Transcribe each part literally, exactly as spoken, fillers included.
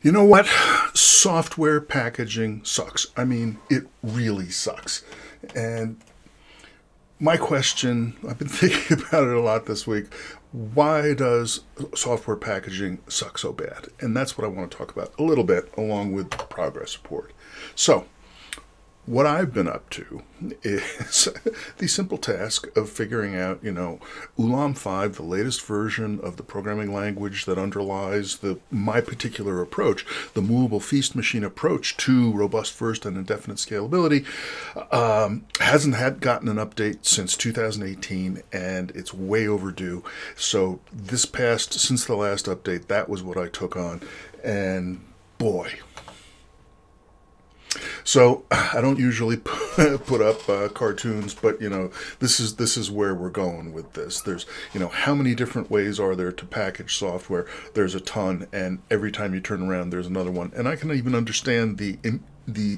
You know what? Software packaging sucks. I mean, it really sucks. And my question, I've been thinking about it a lot this week, why does software packaging suck so bad? And that's what I want to talk about a little bit along with progress report. So, what I've been up to is the simple task of figuring out, you know, Ulam five, the latest version of the programming language that underlies the my particular approach, the movable feast machine approach to robust first and indefinite scalability, um, hasn't had gotten an update since two thousand eighteen, and it's way overdue. So this past, since the last update, that was what I took on, and boy. So I don't usually put up uh, cartoons, but you know, this is this is where we're going with this. There's, you know, how many different ways are there to package software? There's a ton, and every time you turn around, there's another one. And I can even understand the the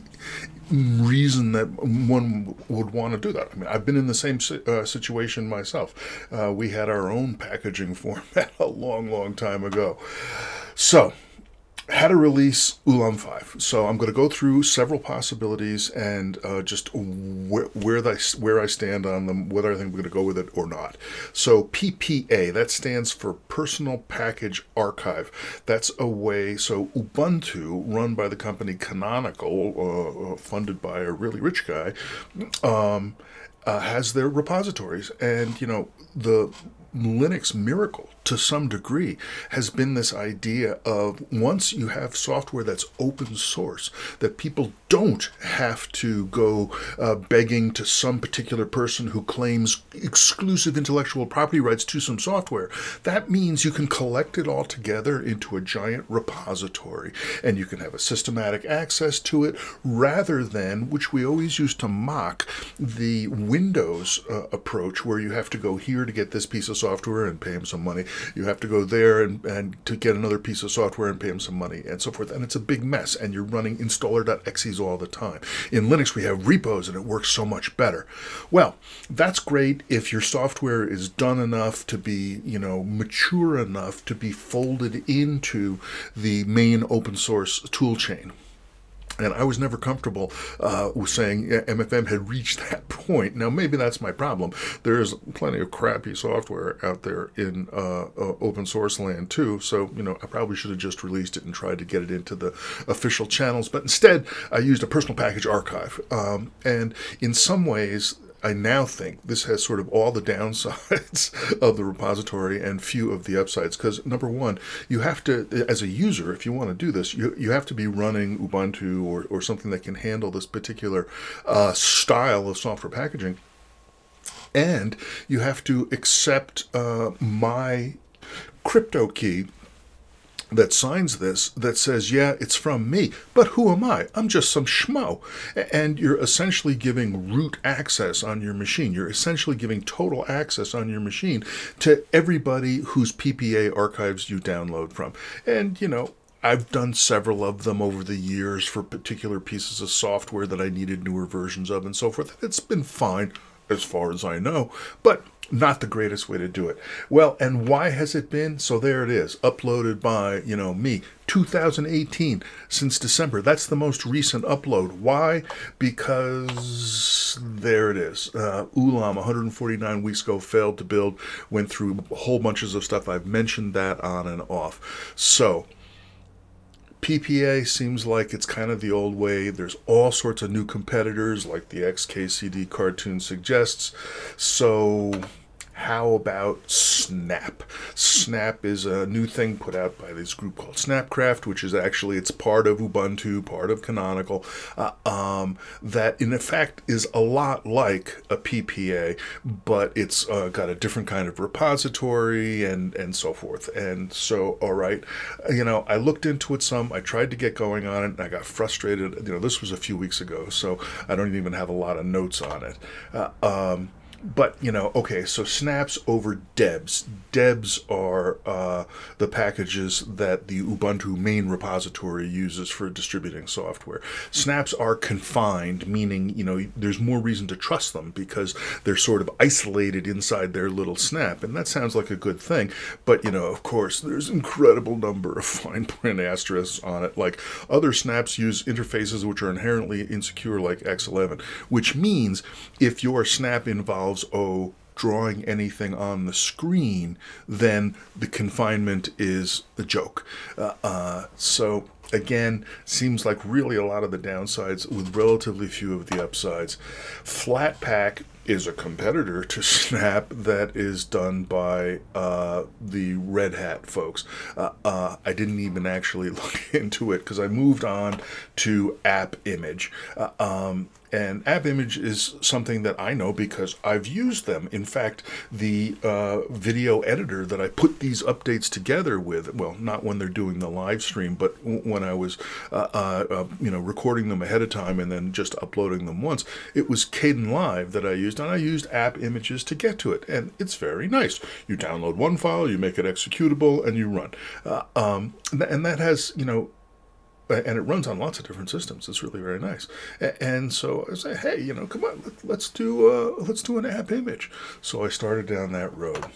reason that one would want to do that. I mean, I've been in the same uh, situation myself. Uh, we had our own packaging format a long, long time ago. So, how to release Ulam five. So I'm going to go through several possibilities and uh, just wh where, the, where I stand on them, whether I think we're going to go with it or not. So P P A, that stands for Personal Package Archive. That's a way, so Ubuntu, run by the company Canonical, uh, funded by a really rich guy, um, uh, has their repositories. And, you know, the Linux miracle, to some degree, has been this idea of once you have software that's open source, that people don't have to go uh, begging to some particular person who claims exclusive intellectual property rights to some software. That means you can collect it all together into a giant repository, and you can have a systematic access to it, rather than, which we always used to mock, the Windows uh, approach, where you have to go here to get this piece of software and pay them some money. You have to go there and, and to get another piece of software and pay them some money, and so forth. And it's a big mess, and you're running installer.exes all the time. In Linux, we have repos, and it works so much better. Well, that's great if your software is done enough to be, you know, mature enough to be folded into the main open source tool chain. And I was never comfortable uh, with saying M F M had reached that point. Now, maybe that's my problem. There's plenty of crappy software out there in uh, uh, open source land, too. So, you know, I probably should have just released it and tried to get it into the official channels. But instead, I used a personal package archive. Um, and in some ways, I now think this has sort of all the downsides of the repository and few of the upsides. Because number one, you have to, as a user, if you want to do this, you, you have to be running Ubuntu or, or something that can handle this particular uh, style of software packaging. And you have to accept uh, my crypto key that signs this, that says, yeah, it's from me, but who am I? I'm just some schmo. And you're essentially giving root access on your machine. You're essentially giving total access on your machine to everybody whose P P A archives you download from. And, you know, I've done several of them over the years for particular pieces of software that I needed newer versions of and so forth. It's been fine as far as I know, but not the greatest way to do it. Well, and why has it been? So there it is, uploaded by, you know, me, two thousand eighteen, since December. That's the most recent upload. Why? Because there it is. Uh, Ulam, one hundred forty-nine weeks ago, failed to build, went through whole bunches of stuff. I've mentioned that on and off. So P P A seems like it's kind of the old way. There's all sorts of new competitors, like the X K C D cartoon suggests. So how about Snap? Snap is a new thing put out by this group called Snapcraft, which is actually, it's part of Ubuntu, part of Canonical, uh, um, that in effect is a lot like a P P A, but it's uh, got a different kind of repository and, and so forth. And so, all right, you know, I looked into it some, I tried to get going on it, and I got frustrated. You know, this was a few weeks ago, so I don't even have a lot of notes on it. Uh, um, but, you know, okay, so snaps over debs. Debs are uh, the packages that the Ubuntu main repository uses for distributing software. Snaps are confined, meaning, you know, there's more reason to trust them because they're sort of isolated inside their little snap, and that sounds like a good thing. But, you know, of course, there's an incredible number of fine print asterisks on it. Like, other snaps use interfaces which are inherently insecure, like X eleven, which means if your snap involves oh, drawing anything on the screen, then the confinement is a joke. Uh, uh, so again, seems like really a lot of the downsides with relatively few of the upsides. Flatpak is a competitor to Snap that is done by uh, the Red Hat folks. Uh, uh, I didn't even actually look into it because I moved on to AppImage. Uh, um, And AppImage is something that I know because I've used them. In fact, the uh, video editor that I put these updates together with, well, not when they're doing the live stream, but when I was, uh, uh, uh, you know, recording them ahead of time and then just uploading them once, it was Kdenlive that I used, and I used AppImages to get to it, and it's very nice. You download one file, you make it executable, and you run. Uh, um, and that has, you know, and it runs on lots of different systems. It's really very nice. And so I say, hey, you know, come on, let's do uh, let's do an AppImage. So I started down that road.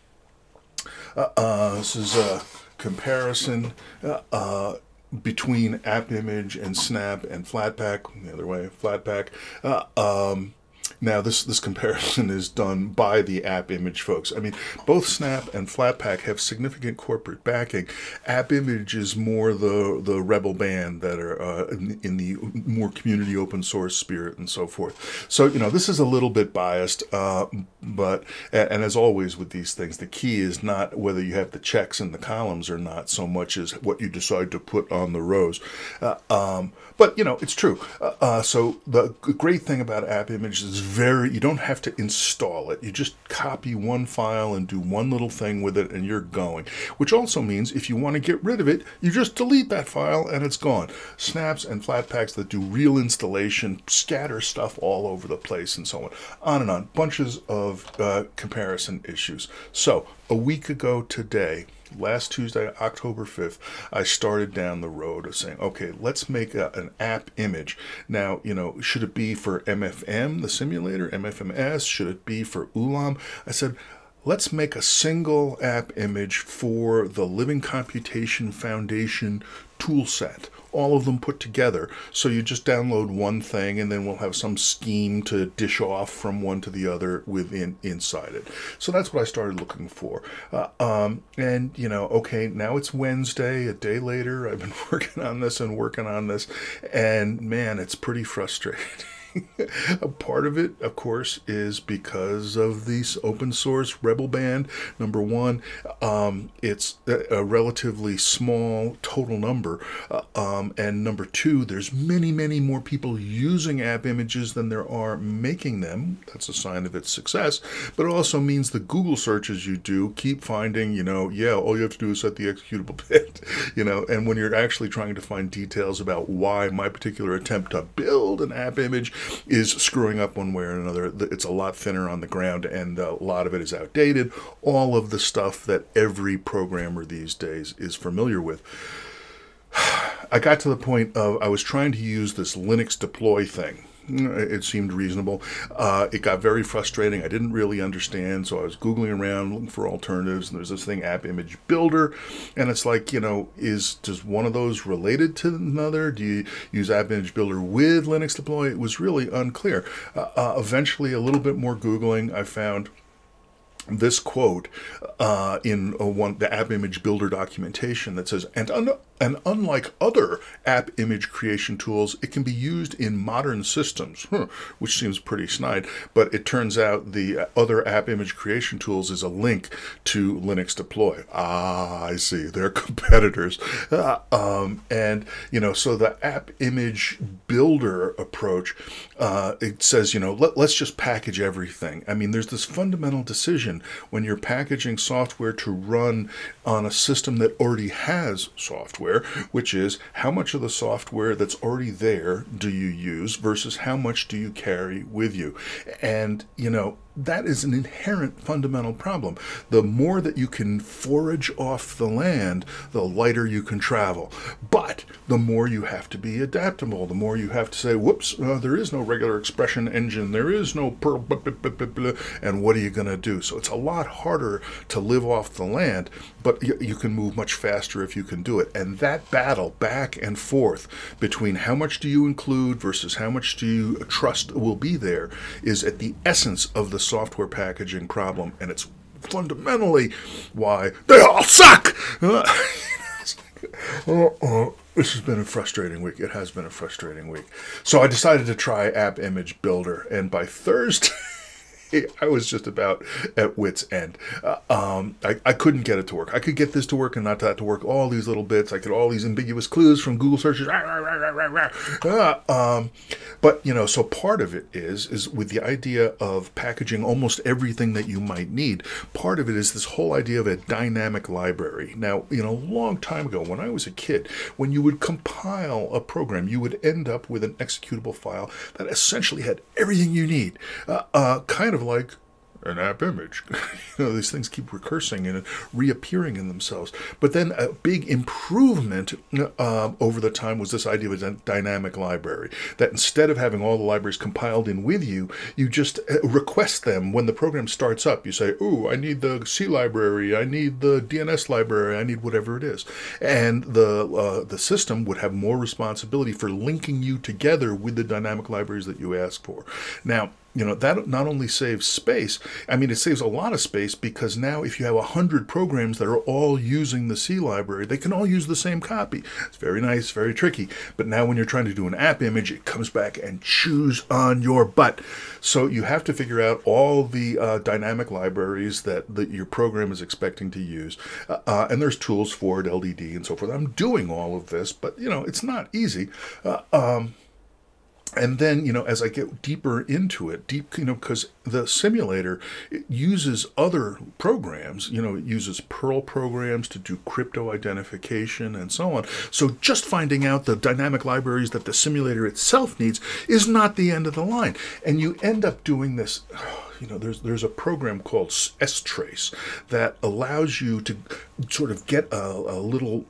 Uh, uh, this is a comparison uh, uh, between AppImage and Snap and Flatpak. The other way, Flatpak. Uh, um, Now, this, this comparison is done by the AppImage folks. I mean, both Snap and Flatpak have significant corporate backing. AppImage is more the, the rebel band that are uh, in, in the more community open source spirit and so forth. So, you know, this is a little bit biased, uh, but, and as always with these things, the key is not whether you have the checks in the columns or not so much as what you decide to put on the rows. Uh, um, but, you know, it's true. Uh, uh, so the great thing about AppImage is very, you don't have to install it. You just copy one file and do one little thing with it and you're going. Which also means if you want to get rid of it, you just delete that file and it's gone. Snaps and Flatpaks that do real installation scatter stuff all over the place and so on. On and on. Bunches of uh, comparison issues. So, a week ago today, last Tuesday, October fifth, I started down the road of saying, okay, let's make a, an AppImage. Now, you know, should it be for M F M, the simulator, M F M S? Should it be for U L A M? I said, let's make a single AppImage for the Living Computation Foundation toolset. All of them put together. So you just download one thing and then we'll have some scheme to dish off from one to the other within inside it. So that's what I started looking for. Uh, um, and, you know, okay, now it's Wednesday, a day later. I've been working on this and working on this. And, man, it's pretty frustrating. A part of it, of course, is because of this open source rebel band. Number one, um, it's a, a relatively small total number. Uh, um, and number two, there's many, many more people using AppImages than there are making them. That's a sign of its success. But it also means the Google searches you do keep finding, you know, yeah, all you have to do is set the executable bit, you know, and when you're actually trying to find details about why my particular attempt to build an AppImage is screwing up one way or another, it's a lot thinner on the ground and a lot of it is outdated. All of the stuff that every programmer these days is familiar with. I got to the point of I was trying to use this Linux deploy thing. It seemed reasonable. Uh, it got very frustrating. I didn't really understand, so I was Googling around looking for alternatives, and there's this thing, AppImage Builder, and it's like, you know, is does one of those related to another? Do you use AppImage Builder with Linux Deploy? It was really unclear. Uh, uh, eventually, a little bit more Googling, I found this quote uh, in uh, one the AppImage Builder documentation that says, and, un and unlike other app image creation tools, it can be used in modern systems, huh, which seems pretty snide, but it turns out the other app image creation tools is a link to Linux Deploy. Ah, I see, they're competitors. Uh, um, and, you know, so the AppImage Builder approach, uh, it says, you know, let, let's just package everything. I mean, there's this fundamental decision when you're packaging software to run on a system that already has software, which is how much of the software that's already there do you use versus how much do you carry with you. And, you know, that is an inherent fundamental problem. The more that you can forage off the land, the lighter you can travel. But the more you have to be adaptable, the more you have to say, whoops, uh, there is no regular expression engine, there is no per, blah, blah, blah, blah, blah, and what are you going to do? So it's a lot harder to live off the land, but you, you can move much faster if you can do it. And that battle back and forth between how much do you include versus how much do you trust will be there is at the essence of the software packaging problem, and it's fundamentally why they all suck. Uh, uh, uh, this has been a frustrating week. It has been a frustrating week. So I decided to try AppImage Builder, and by Thursday, I was just about at wit's end. Uh, um, I, I couldn't get it to work. I could get this to work and not that to work. All these little bits. I could all these ambiguous clues from Google searches. Uh, um, but, you know, so part of it is, is with the idea of packaging almost everything that you might need. Part of it is this whole idea of a dynamic library. Now, you know, a long time ago when I was a kid, when you would compile a program, you would end up with an executable file that essentially had everything you need. Uh, uh, kind of like an app image. You know, these things keep recursing and reappearing in themselves. But then a big improvement uh, over the time was this idea of a dynamic library, that instead of having all the libraries compiled in with you, you just request them when the program starts up. You say, ooh, I need the C library, I need the D N S library, I need whatever it is. And the, uh, the system would have more responsibility for linking you together with the dynamic libraries that you ask for. Now, you know, that not only saves space, I mean, it saves a lot of space because now if you have a hundred programs that are all using the C library, they can all use the same copy. It's very nice, very tricky. But now when you're trying to do an app image, it comes back and chews on your butt. So you have to figure out all the uh, dynamic libraries that, that your program is expecting to use. Uh, uh, and there's tools for it, L D D and so forth. I'm doing all of this, but, you know, it's not easy. Uh, um, And then, you know, as I get deeper into it, deep, you know, because the simulator, it uses other programs, you know, it uses Perl programs to do crypto identification and so on. So just finding out the dynamic libraries that the simulator itself needs is not the end of the line. And you end up doing this, you know, there's, there's a program called strace that allows you to sort of get a, a little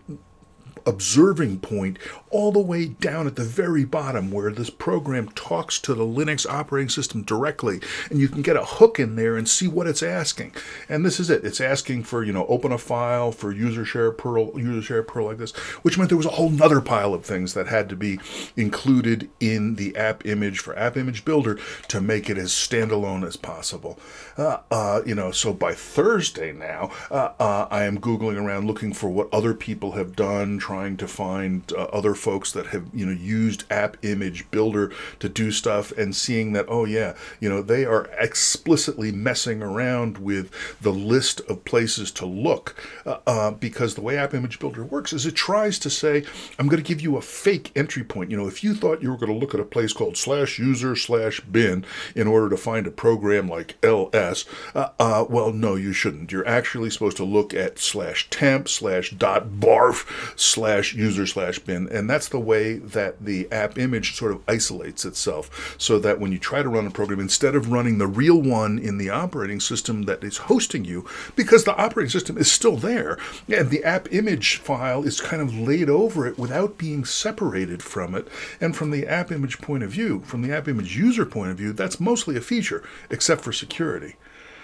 observing point all the way down at the very bottom where this program talks to the Linux operating system directly, and you can get a hook in there and see what it's asking. And this is it. It's asking for, you know, open a file for user share Perl, user share Perl like this, which meant there was a whole nother pile of things that had to be included in the app image for AppImage Builder to make it as standalone as possible. Uh, uh, you know, so by Thursday now, uh, uh, I am Googling around looking for what other people have done, trying to find uh, other folks that have, you know, used AppImage Builder to do stuff, and seeing that, oh yeah, you know, they are explicitly messing around with the list of places to look, uh, uh, because the way AppImage Builder works is it tries to say, I'm going to give you a fake entry point. You know, if you thought you were going to look at a place called slash user slash bin in order to find a program like L S, uh, uh, well, no, you shouldn't. You're actually supposed to look at slash temp slash dot barf slash user slash bin, and that's the way that the app image sort of isolates itself, so that when you try to run a program, instead of running the real one in the operating system that is hosting you, because the operating system is still there, and the app image file is kind of laid over it without being separated from it, and from the app image point of view, from the app image user point of view, that's mostly a feature, except for security.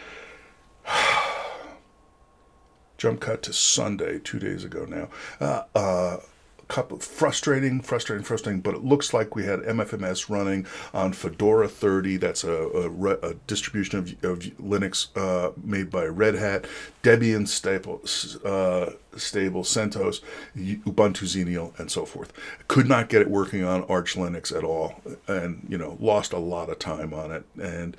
Jump cut to Sunday, two days ago now. Uh, uh, couple frustrating, frustrating, frustrating, but it looks like we had M F M S running on Fedora thirty. That's a, a, a distribution of, of Linux uh, made by Red Hat, Debian stable, uh, stable, CentOS, Ubuntu Xenial, and so forth. Could not get it working on Arch Linux at all, and, you know, lost a lot of time on it. And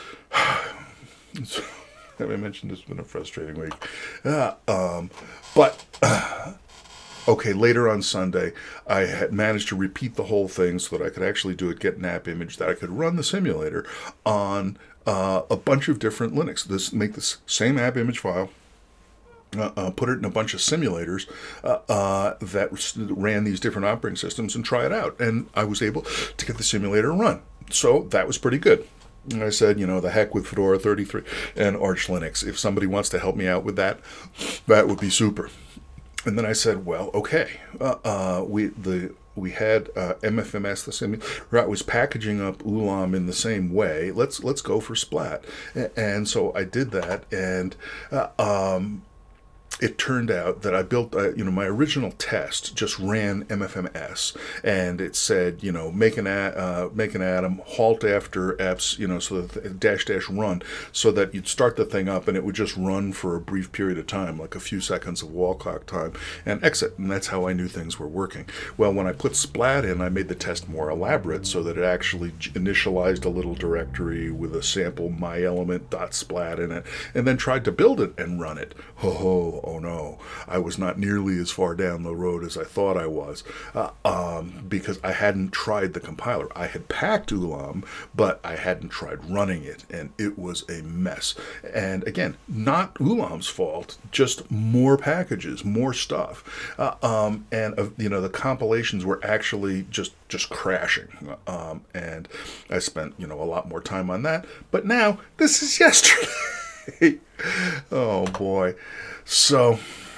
have I mentioned it's been a frustrating week? Uh, um, but, uh, okay, later on Sunday, I had managed to repeat the whole thing so that I could actually do it, get an app image, that I could run the simulator on uh, a bunch of different Linux. This make this same app image file, Uh, uh, put it in a bunch of simulators uh, uh, that ran these different operating systems and try it out. And I was able to get the simulator run. So that was pretty good. And I said, you know, the heck with Fedora thirty-three and Arch Linux. If somebody wants to help me out with that, that would be super. And then I said, well, okay, uh, uh, we the we had uh, M F M S the same. I was packaging up Ulam in the same way. Let's let's go for Splat. And so I did that, and uh, um, it turned out that I built, uh, you know, my original test just ran M F M S, and it said, you know, make an uh, make an atom, halt after eps, you know, so that dash dash run, so that you'd start the thing up and it would just run for a brief period of time, like a few seconds of wall clock time, and exit. And that's how I knew things were working. Well, when I put Splat in, I made the test more elaborate so that it actually initialized a little directory with a sample myelement.splat in it, and then tried to build it and run it. Ho ho. Oh no, I was not nearly as far down the road as I thought I was, uh, um, because I hadn't tried the compiler. I had packed Ulam, but I hadn't tried running it, and it was a mess. And again, not Ulam's fault, just more packages, more stuff, uh, um, and uh, you know, the compilations were actually just just crashing, um, and I spent, you know, a lot more time on that. But now this is yesterday. Oh boy. So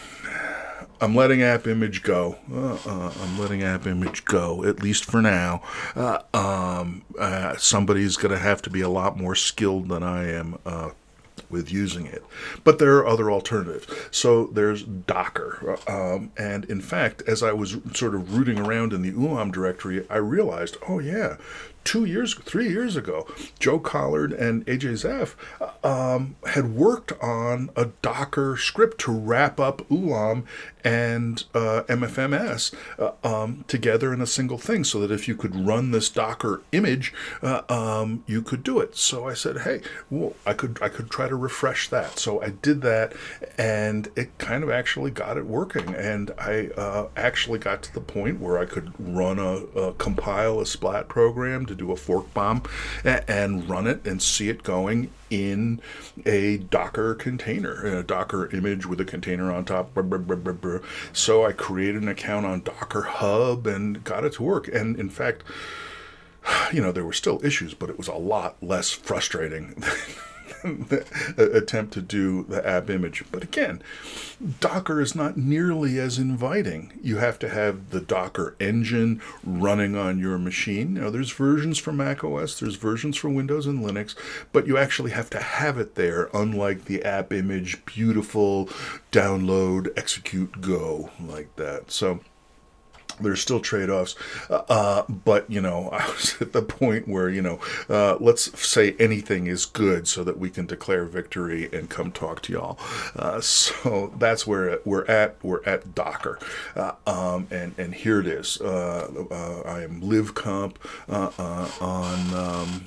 I'm letting AppImage go. Uh, uh, I'm letting AppImage go, at least for now. Uh, um, uh, somebody's going to have to be a lot more skilled than I am uh, with using it. But there are other alternatives. So there's Docker. Um, and in fact, as I was sort of rooting around in the Ulam directory, I realized, oh yeah, two years, three years ago, Joe Collard and A J Zeff um, had worked on a Docker script to wrap up Ulam and uh, M F M S uh, um, together in a single thing, so that if you could run this Docker image, uh, um, you could do it. So I said, hey, well, I could I could try to refresh that. So I did that, and it kind of actually got it working. And I uh, actually got to the point where I could run a, a compile a Splat program to do a fork bomb and, and run it and see it going in a Docker container, in a Docker image with a container on top. So I created an account on Docker Hub and got it to work. And in fact, you know, there were still issues, but it was a lot less frustrating than the attempt to do the app image. But again, Docker is not nearly as inviting. You have to have the Docker engine running on your machine. Now, there's versions for Mac O S, there's versions for Windows and Linux, but you actually have to have it there, unlike the app image, beautiful, download, execute, go, like that. So there's still trade-offs, uh, but, you know, I was at the point where, you know, uh, let's say anything is good so that we can declare victory and come talk to y'all. Uh, so that's where we're at. We're at Docker, uh, um, and and here it is. Uh, uh, I am libcomp uh, uh, on Um,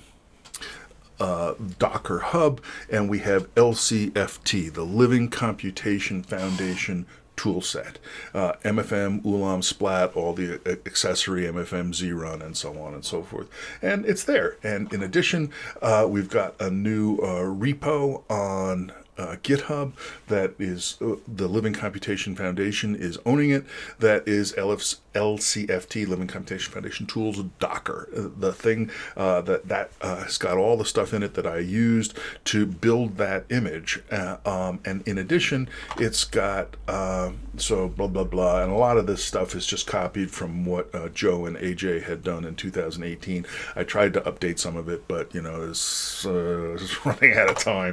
Uh, Docker Hub, and we have L C F T, the Living Computation Foundation toolset. Uh, M F M, Ulam, Splat, all the accessory M F M, Z-Run, and so on and so forth. And it's there. And in addition, uh, we've got a new uh, repo on Uh, GitHub that is uh, the Living Computation Foundation is owning it. That is L C F T, Living Computation Foundation Tools Docker, uh, the thing uh, that that uh, has got all the stuff in it that I used to build that image. Uh, um, and in addition, it's got uh, so blah blah blah, and a lot of this stuff is just copied from what uh, Joe and A J had done in two thousand eighteen. I tried to update some of it, but you know, it's, uh, it's running out of time.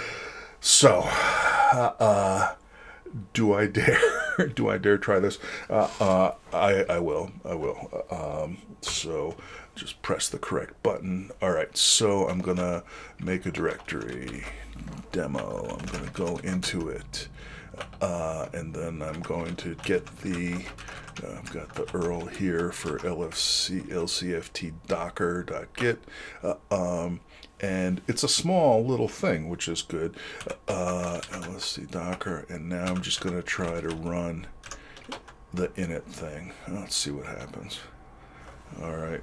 So, uh, uh, do I dare? do I dare try this? Uh, uh, I I will. I will. Um, so, just press the correct button. All right. So I'm gonna make a directory demo. I'm gonna go into it, uh, and then I'm going to get the. Uh, I've got the U R L here for L F C L C F T docker.git. Uh, um, And it's a small little thing, which is good. Uh, let's see, Docker, and now I'm just going to try to run the init thing. Let's see what happens. All right,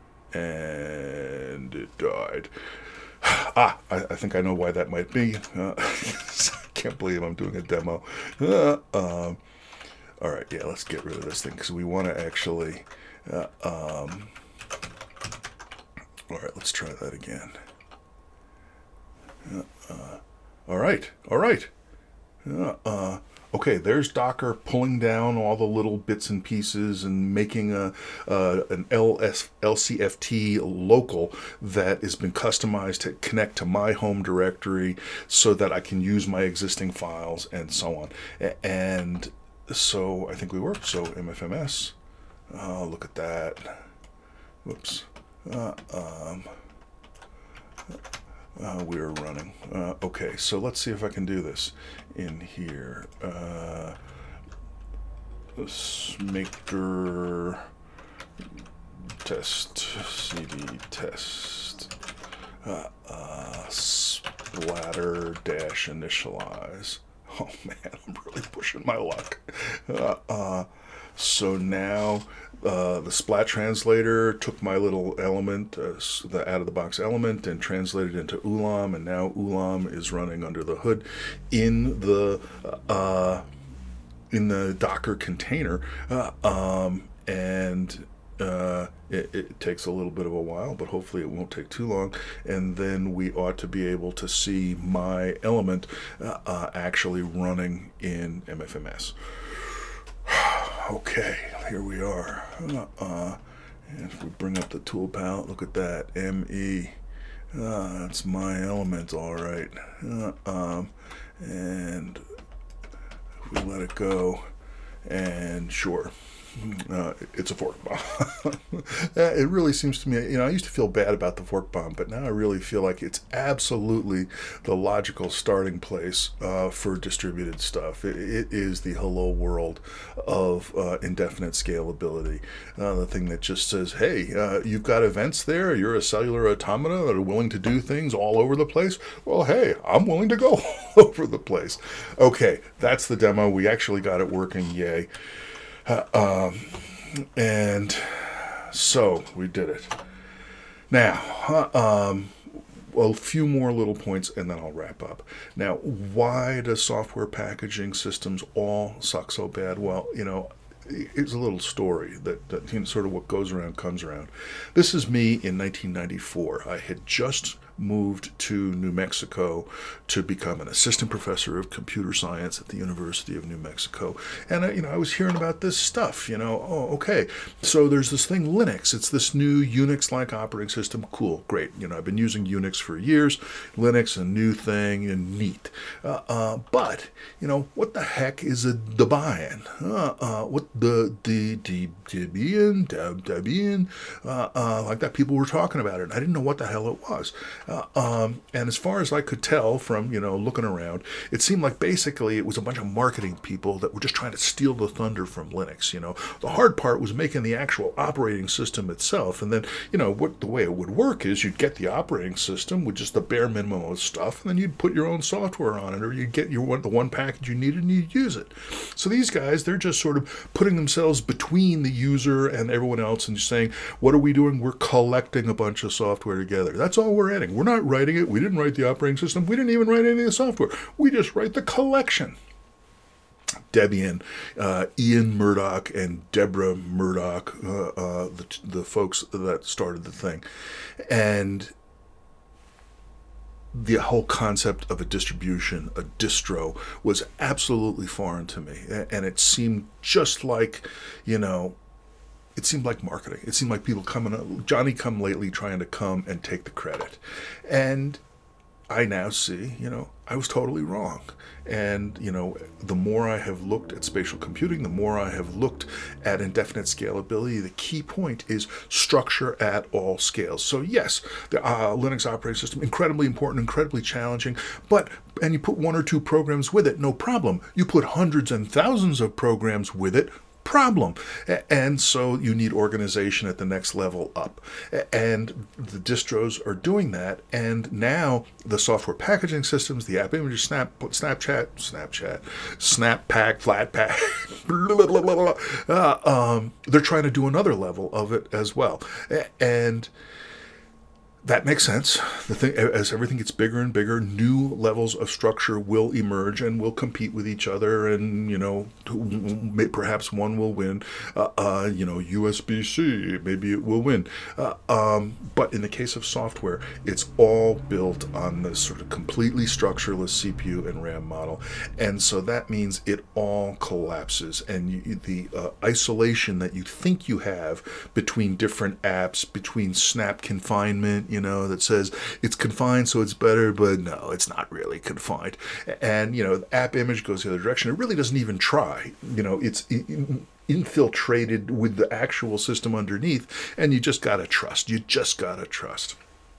and it died. Ah, I, I think I know why that might be. Uh, I can't believe I'm doing a demo. Uh, um, all right, yeah, let's get rid of this thing because we want to actually. Uh, um, all right, let's try that again. Uh, uh, all right, all right. Uh, uh, okay, there's Docker pulling down all the little bits and pieces and making a uh, an L S, L C F T local that has been customized to connect to my home directory so that I can use my existing files and so on. And so I think we work. So M F M S, uh, look at that. Whoops. Uh, um, Uh, we are running. Uh, okay, so let's see if I can do this in here. Uh, maker test cd test uh, uh, splatter dash initialize. Oh man, I'm really pushing my luck. Uh, uh, so now uh, the Splat translator took my little element, uh, the out-of-the-box element, and translated it into Ulam, and now Ulam is running under the hood in the uh, in the Docker container, uh, um, and uh, it, it takes a little bit of a while, but hopefully it won't take too long, and then we ought to be able to see my element uh, uh, actually running in M F M S. Okay, here we are. Uh, uh, and if we bring up the tool palette, look at that, M E. Uh, that's my element, all right. Uh, um, and if we let it go, and sure, uh, it's a fork bomb. It really seems to me, you know, I used to feel bad about the fork bomb, but now I really feel like it's absolutely the logical starting place uh, for distributed stuff. It, it is the hello world of uh, indefinite scalability. Uh, the thing that just says, hey, uh, you've got events there, you're a cellular automata that are willing to do things all over the place. Well, hey, I'm willing to go all over the place. Okay, that's the demo. We actually got it working, yay. Uh, um, and so we did it. Now, uh, um, a few more little points and then I'll wrap up. Now, why does software packaging systems all suck so bad? Well, you know, it's a little story that, that you know, sort of what goes around comes around. This is me in nineteen ninety-four. I had just moved to New Mexico to become an assistant professor of computer science at the University of New Mexico. And, I, you know, I was hearing about this stuff, you know, oh, okay, so there's this thing, Linux. It's this new Unix-like operating system. Cool, great. You know, I've been using Unix for years. Linux, a new thing, and neat. Uh, uh, but, you know, what the heck is a Debian? Uh, uh, what the, the, the, Debian, Deb, Debian, uh, uh, like that, people were talking about it. And I didn't know what the hell it was. Uh, um, and as far as I could tell from, you know, looking around, it seemed like basically it was a bunch of marketing people that were just trying to steal the thunder from Linux. You know, the hard part was making the actual operating system itself. And then, you know, what the way it would work is you'd get the operating system with just the bare minimum of stuff, and then you'd put your own software on it, or you'd get your one, the one package you needed and you'd use it. So these guys, they're just sort of putting themselves between the user and everyone else and just saying, what are we doing? We're collecting a bunch of software together. That's all we're adding. We're not writing it. We didn't write the operating system. We didn't even write any of the software. We just write the collection. Debian, uh, Ian Murdoch and Deborah Murdoch, uh, uh, the, the folks that started the thing. And the whole concept of a distribution, a distro, was absolutely foreign to me. And it seemed just like, you know, it seemed like marketing. It seemed like people coming up, Johnny come lately trying to come and take the credit. And I now see, you know, I was totally wrong. And, you know, the more I have looked at spatial computing, the more I have looked at indefinite scalability, the key point is structure at all scales. So yes, the uh, Linux operating system, incredibly important, incredibly challenging, but, and you put one or two programs with it, no problem. You put hundreds and thousands of programs with it, problem. And so you need organization at the next level up. And the distros are doing that. And now the software packaging systems, the AppImage, Snap, Snapchat, Snapchat, Snappak, Flatpak, blah, blah, blah, blah, uh, um, they're trying to do another level of it as well. And That makes sense. The thing, as everything gets bigger and bigger, new levels of structure will emerge and will compete with each other, and you know, perhaps one will win. Uh, uh, you know, U S B C, maybe it will win. Uh, um, but in the case of software, it's all built on this sort of completely structureless C P U and RAM model, and so that means it all collapses, and you, the uh, isolation that you think you have between different apps, between snap confinement, you know, that says it's confined so it's better, but no, it's not really confined. And, you know, the AppImage goes the other direction. It really doesn't even try. You know, it's in, infiltrated with the actual system underneath, and you just got to trust. You just got to trust.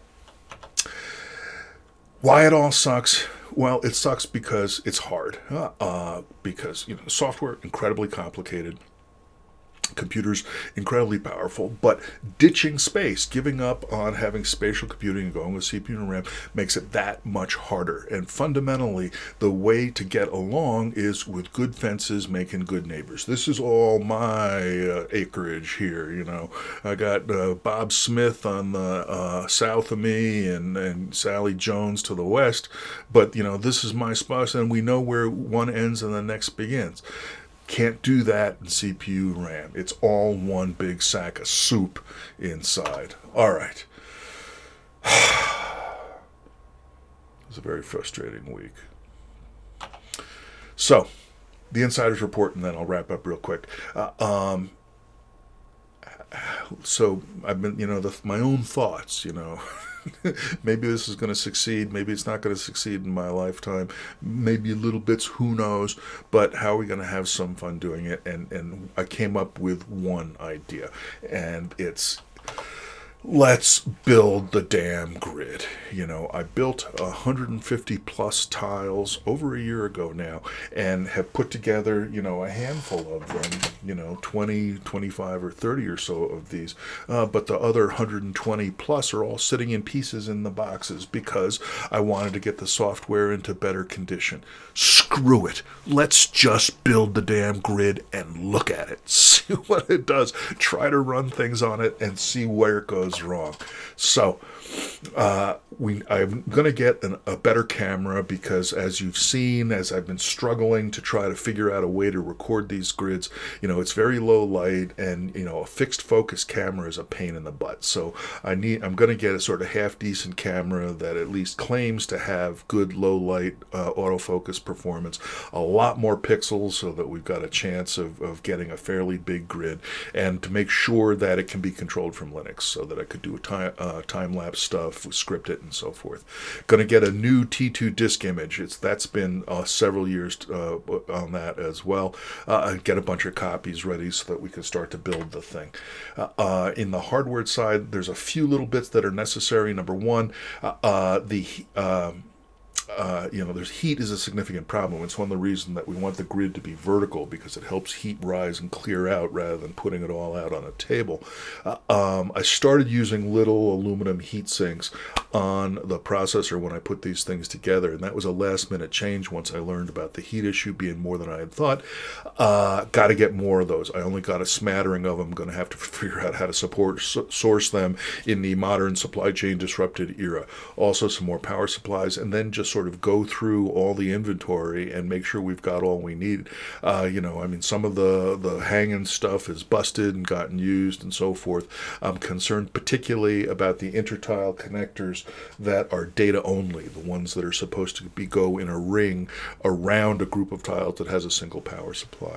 Why it all sucks? Well, it sucks because it's hard. Uh, because, you know, software, incredibly complicated. Computers incredibly powerful, but ditching space, giving up on having spatial computing and going with C P U and RAM makes it that much harder. And fundamentally, the way to get along is with good fences making good neighbors. This is all my uh, acreage here, you know. I got uh, Bob Smith on the uh, south of me and, and Sally Jones to the west, but, you know, this is my spot, and we know where one ends and the next begins. Can't do that in C P U RAM. It's all one big sack of soup inside. All right. It was a very frustrating week. So, the insider's report, and then I'll wrap up real quick. Uh, um, so, I've been, you know, the, my own thoughts, you know. Maybe this is going to succeed. Maybe it's not going to succeed in my lifetime. Maybe little bits, who knows. But how are we going to have some fun doing it? And, and I came up with one idea. And it's, let's build the damn grid. You know, I built one hundred fifty plus tiles over a year ago now, and have put together, you know, a handful of them, you know, twenty, twenty-five, or thirty or so of these. Uh, but the other one hundred twenty plus are all sitting in pieces in the boxes because I wanted to get the software into better condition. Screw it. Let's just build the damn grid and look at it. See what it does. Try to run things on it and see where it goes wrong. So uh, we, I'm going to get an, a better camera because, as you've seen, as I've been struggling to try to figure out a way to record these grids, you know, it's very low light, and, you know, a fixed focus camera is a pain in the butt. So I need, I'm going to get a sort of half decent camera that at least claims to have good low light uh, autofocus performance, a lot more pixels so that we've got a chance of, of getting a fairly big grid, and to make sure that it can be controlled from Linux so that I could do a time, uh, time-lapse stuff, script it, and so forth. Going to get a new T two disk image. It's that's been uh, several years uh, on that as well. Uh, get a bunch of copies ready so that we can start to build the thing. Uh, uh, in the hardware side, there's a few little bits that are necessary. Number one, uh, uh, the uh, Uh, you know, there's heat is a significant problem. It's one of the reasons that we want the grid to be vertical, because it helps heat rise and clear out rather than putting it all out on a table. Uh, um, I started using little aluminum heat sinks on the processor when I put these things together, and that was a last minute change once I learned about the heat issue being more than I had thought. Uh, got to get more of those. I only got a smattering of them. Going to have to figure out how to support source them in the modern supply chain disrupted era. Also some more power supplies, and then just sort of go through all the inventory and make sure we've got all we need. Uh, you know, I mean, some of the, the hanging stuff is busted and gotten used and so forth. I'm concerned particularly about the intertile connectors that are data only, the ones that are supposed to be go in a ring around a group of tiles that has a single power supply.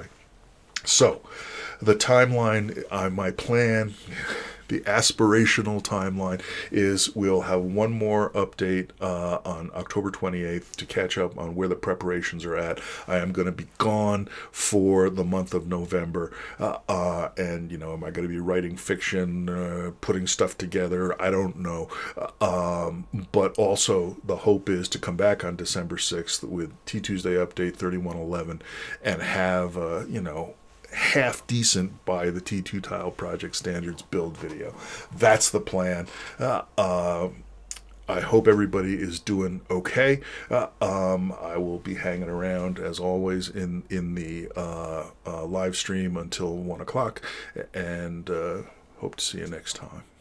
So, the timeline, uh, my plan, the aspirational timeline is we'll have one more update uh, on October twenty-eighth to catch up on where the preparations are at. I am going to be gone for the month of November, uh, uh, and, you know, am I going to be writing fiction, uh, putting stuff together? I don't know. Uh, um, but also the hope is to come back on December sixth with T two sday update thirty-one eleven and have, uh, you know, half decent by the T two tile project standards build video. That's the plan. Uh, uh, I hope everybody is doing okay. Uh, um, I will be hanging around as always in in the uh, uh, live stream until one o'clock, and uh, hope to see you next time.